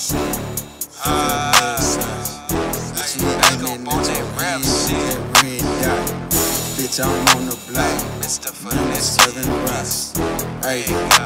Bitch, I'm on the block, Mr. For the Southern Rocks. Ayy,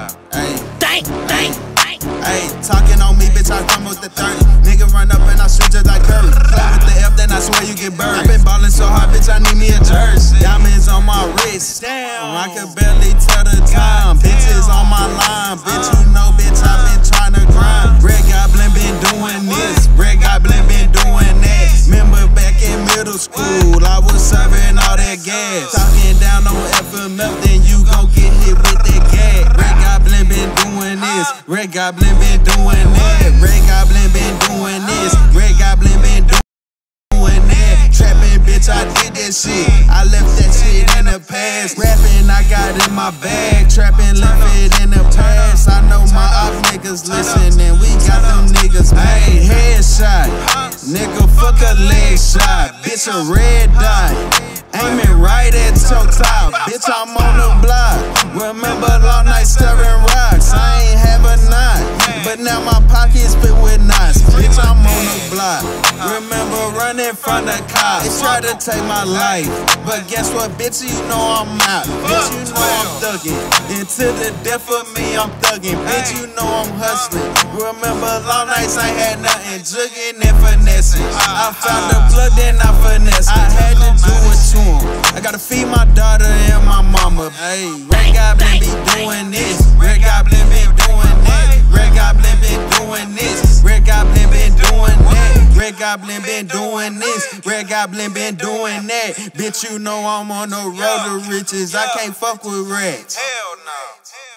ayy, talking on me, bitch, I come with the 30. Nigga run up and I shoot just like Curry. Play with the F, then I swear you get buried. I been ballin' so hard, bitch, I need me a jersey. Diamonds on my wrist, damn, I can barely tell the time. Bitches on my line, bitch, you know, bitch, I been tryna grind. Red Goblin been doing this, Red Goblin been doing that. Remember back in middle school, I was serving all that gas. Talking down on FMF, then you gon' get hit with that gas. Red Goblin been doing this, Red Goblin been doing that. Red Goblin been doing this, Red Goblin been doing that. Trapping, bitch, I did that shit. I left that shit in the past. Rapping, I got in my bag. Trapping, left it in the past. I know my op niggas listening. We got them niggas made. Headshot, nigga, fuck a leg shot. Bitch, a red dot. Aiming right at your top. Bitch, I'm on the block. Remember long nights stirring rocks. I ain't have a knot, but now my pockets fit with knots. Bitch, I'm on the block. Remember running from the cops. They tried to take my life, but guess what, bitch, you know I'm out. Bitch, you know I'm thugging. Until the death of me, I'm thugging. Bitch, you know I'm hustling. Remember long nights I had nothing, jugging and finessing. I found the plug, then I finessed. I had to do it to him. I gotta feed my daughter and my mama. Hey, Red Goblin be doing this. Red Goblin been doing that. Red Goblin been doing this. Red Goblin been doing that. Red Goblin been doing this. Red Goblin been doing that. Bitch, you know I'm on the road to riches. I can't fuck with rats. Hell no.